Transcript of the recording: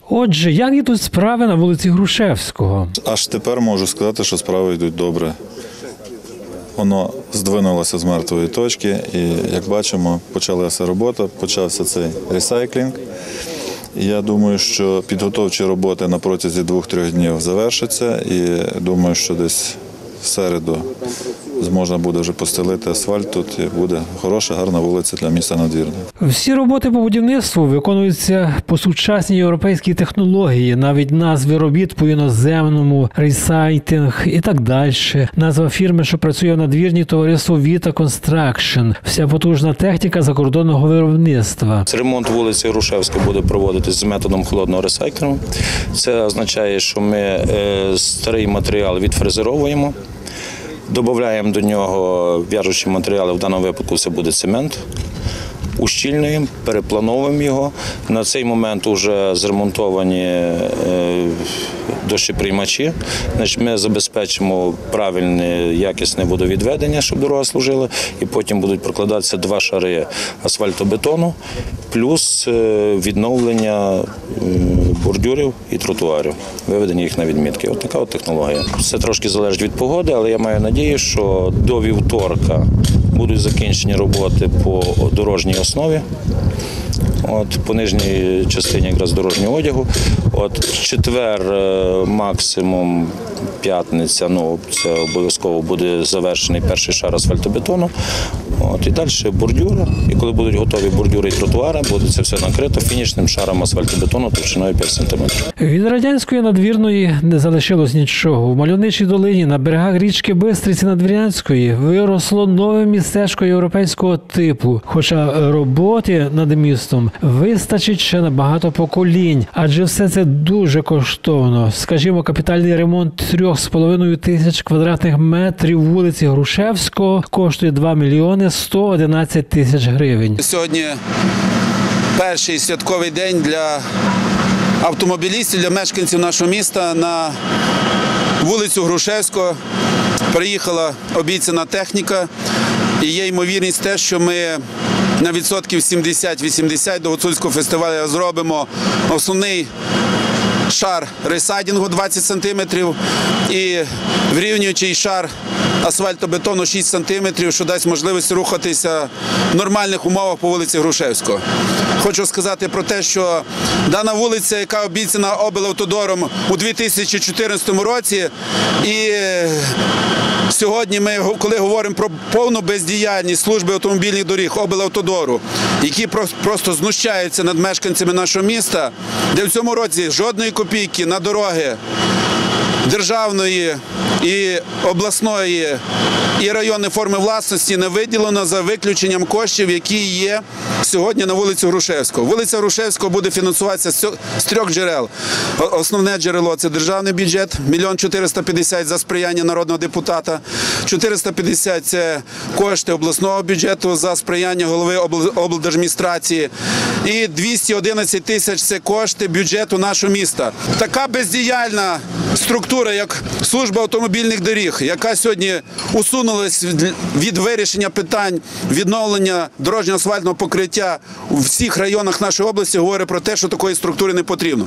Отже, як йдуть справи на вулиці Грушевського? Аж тепер можу сказати, що справи йдуть добре. Воно здвинулося з мертвої точки і, як бачимо, почалася робота, почався цей ресайклінг. Я думаю, що підготовчі роботи на протязі 2-3 днів завершаться і думаю, що десь в середу можна буде вже постелити асфальт тут і буде хороша, гарна вулиця для міста Надвірна. Всі роботи по будівництву виконуються по сучасній європейській технології, навіть назви робіт по іноземному, ресайтинг і так далі. Назва фірми, що працює в Надвірні, товариство Vita Construction. Вся потужна техніка закордонного виробництва. Ремонт вулиці Грушевської буде проводитись з методом холодного ресайклінгу. Це означає, що ми старий матеріал відфрезеровуємо, додаємо до нього в'яжучі матеріали, в даному випадку це буде цемент, ущільнюємо, переплановуємо його. На цей момент вже зремонтовані дощеприймачі. Ми забезпечимо правильне, якісне водовідведення, щоб дорога служила, і потім будуть прокладатися 2 шари асфальтобетону, плюс відновлення бордюрів і тротуарів, виведення їх на відмітки. Ось така технологія. Це трошки залежить від погоди, але я маю надію, що до вівторка будуть закінчені роботи по дорожній основі, по нижній частині якраз дорожнього одягу. В четвер, максимум п'ятниця, це обов'язково буде завершений перший шар асфальтобетону. І далі бордюри. І коли будуть готові бордюри і тротуари, буде це все накрито фінішним шаром асфальтобетону товщиною 5 см. Від радянської Надвірної не залишилось нічого. У мальовничій долині на берегах річки Бистриці Надвірнянської виросло нове містечко європейського типу. Хоча роботи над містом вистачить ще на багато поколінь, адже все це дуже коштовно. Скажімо, капітальний ремонт 3,5 тисяч квадратних метрів вулиці Грушевського коштує 2 мільйони 111 тисяч гривень. Сьогодні перший святковий день для автомобілістів, для мешканців нашого міста. На вулицю Грушевського приїхала обіцяна техніка і є ймовірність те, що ми на відсотків 70-80 до Гуцульського фестивалю зробимо основний шар ресайдингу 20 см і врівнюючий шар асфальтобетону 6 см, що дасть можливість рухатися в нормальних умовах по вулиці Грушевського. Хочу сказати про те, що дана вулиця, яка обіцяна облавтодором у 2014 році, і сьогодні ми, коли говоримо про повну бездіяльність служби автомобільних доріг облавтодору, які просто знущаються над мешканцями нашого міста, де в цьому році жодної копійки на дороги державної і обласної і районної форми власності не виділено, за виключенням коштів, які є сьогодні на вулиці Грушевського. Вулиця Грушевського буде фінансуватися з 3 джерел. Основне джерело – це державний бюджет, 1 450 000 за сприяння народного депутата, 450 – це кошти обласного бюджету за сприяння голови облдержадміністрації і 211 тисяч – це кошти бюджету нашого міста. Така бездіяльна структура, як служба автомобільних доріг, яка сьогодні усунулась від вирішення питань відновлення дорожньо-асфальтного покриття у всіх районах нашої області, говорить про те, що такої структури не потрібно.